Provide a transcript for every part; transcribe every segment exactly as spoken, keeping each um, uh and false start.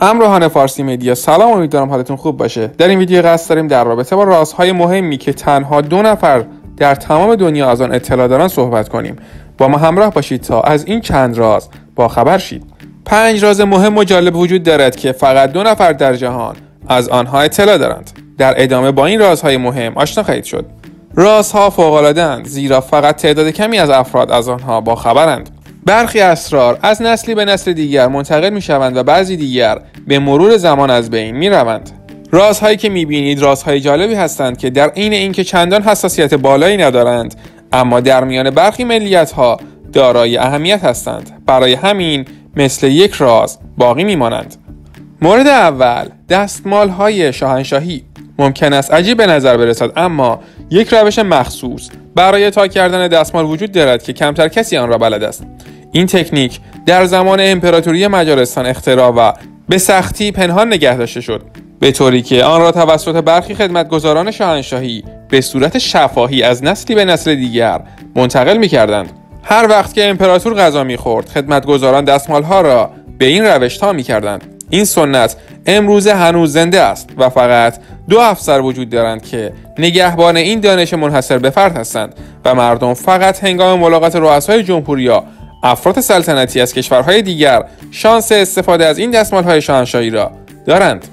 همراهان فارسی مدیا سلام، امیدوارم حالتون خوب باشه. در این ویدیو قصد داریم در رابطه با رازهای مهمی که تنها دو نفر در تمام دنیا از آن اطلاع دارن صحبت کنیم. با ما همراه باشید تا از این چند راز با خبر شید. پنج راز مهم و جالب وجود دارد که فقط دو نفر در جهان از آنها اطلاع دارند. در ادامه با این رازهای مهم آشنا خواهید شد. رازها فوق‌العاده‌اند زیرا فقط تعداد کمی از افراد از آنها با خبرند. برخی اسرار از نسلی به نسل دیگر منتقل می شوند و بعضی دیگر به مرور زمان از بین می روند. رازهایی که می بینید رازهای جالبی هستند که در عین اینکه چندان حساسیت بالایی ندارند، اما در میان برخی ملیت ها دارای اهمیت هستند. برای همین مثل یک راز باقی می مانند. مورد اول، دستمال های شاهنشاهی. ممکن است عجیب به نظر برسد، اما یک روش مخصوص برای تا کردن دستمال وجود دارد که کمتر کسی آن را بلد است. این تکنیک در زمان امپراتوری مجارستان اختراع و به سختی پنهان نگه داشته شد، به طوری که آن را توسط برخی خدمتگزاران شاهنشاهی به صورت شفاهی از نسلی به نسل دیگر منتقل می‌کردند. هر وقت که امپراتور غذا می‌خورد، خدمتگزاران دستمال‌ها را به این روش تا می‌کردند. این سنت امروز هنوز زنده است و فقط دو افسر وجود دارند که نگهبان این دانش منحصر به فرد هستند و مردم فقط هنگام ملاقات رؤسای جمهوری یا افراد سلطنتی از کشورهای دیگر شانس استفاده از این دستمال‌های شاهنشاهی را دارند.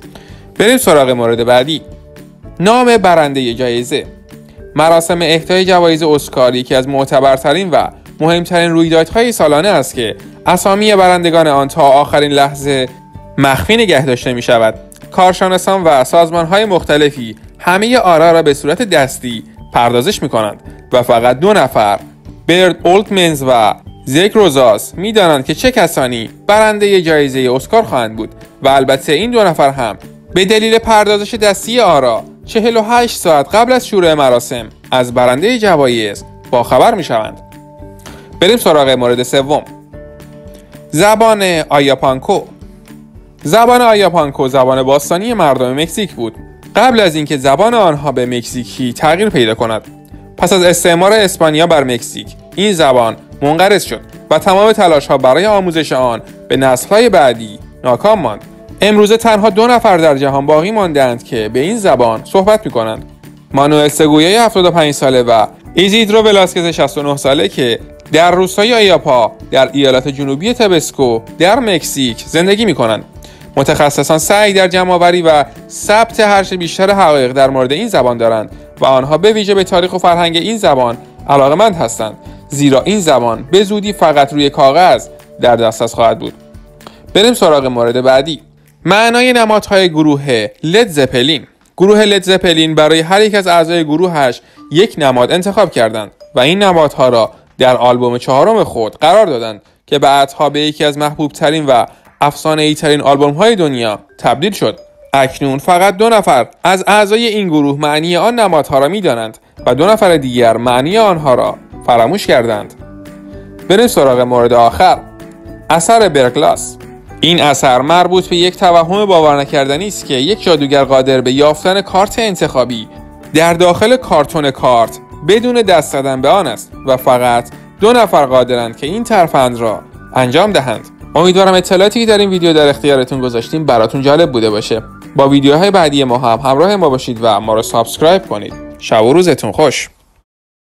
بریم سراغ مورد بعدی. نام برنده جایزه. مراسم اهدای جوایز اسکار یکی از معتبرترین و مهمترین رویدادهای سالانه است که اسامی برندگان آن تا آخرین لحظه مخفی نگه داشته می شود. کارشناسان و سازمان‌های مختلفی همه آرا را به صورت دستی پردازش می کنند و فقط دو نفر، برد اولتمنز و زک روزاس، می دانند که چه کسانی برنده جایزه اسکار خواهند بود و البته این دو نفر هم به دلیل پردازش دستی آرا چهل و هشت ساعت قبل از شروع مراسم از برنده جوایز با خبر می شوند. بریم سراغ مورد سوم. زبان آیاپانکو. زبان آیاپانکو زبان باستانی مردم مکزیک بود، قبل از اینکه زبان آنها به مکزیکی تغییر پیدا کند. پس از استعمار اسپانیا بر مکزیک، این زبان منقرض شد و تمام تلاش‌ها برای آموزش آن به نسل‌های بعدی ناکام ماند. امروزه تنها دو نفر در جهان باقی ماندند که به این زبان صحبت می‌کنند. مانوئل سگویای هفتاد و پنج ساله و ایزیدرو ولاسکز شصت و نه ساله که در روستای آیاپا در ایالت جنوبی تبسکو در مکزیک زندگی می‌کنند. متخصصان سعی در جمع‌آوری و ثبت هرچه بیشتر حقایق در مورد این زبان دارند و آنها به ویژه به تاریخ و فرهنگ این زبان علاقه‌مند هستند، زیرا این زبان به زودی فقط روی کاغذ در دسترس خواهد بود. بریم سراغ مورد بعدی. معنای نمادهای گروه لد زپلین. گروه لد زپلین برای هر یک از اعضای گروهش یک نماد انتخاب کردند و این نمادها را در آلبوم چهارم خود قرار دادند که بعدها به یکی از محبوب ترین و افسانه‌ای ترین آلبوم های دنیا تبدیل شد. اکنون فقط دو نفر از اعضای این گروه معنی آن نمادها را می دانند و دو نفر دیگر معنی آنها را فراموش کردند. بریم سراغ مورد آخر. اثر برگلاس. این اثر مربوط به یک توهم باور نکردنی است که یک جادوگر قادر به یافتن کارت انتخابی در داخل کارتون کارت بدون دست زدن به آن است و فقط دو نفر قادرند که این ترفند را انجام دهند. امیدوارم اطلاعاتی که در این ویدیو در اختیارتون گذاشتیم براتون جالب بوده باشه. با ویدیوهای بعدی ما هم همراه ما باشید و ما رو سابسکرایب کنید. شب و روزتون خوش.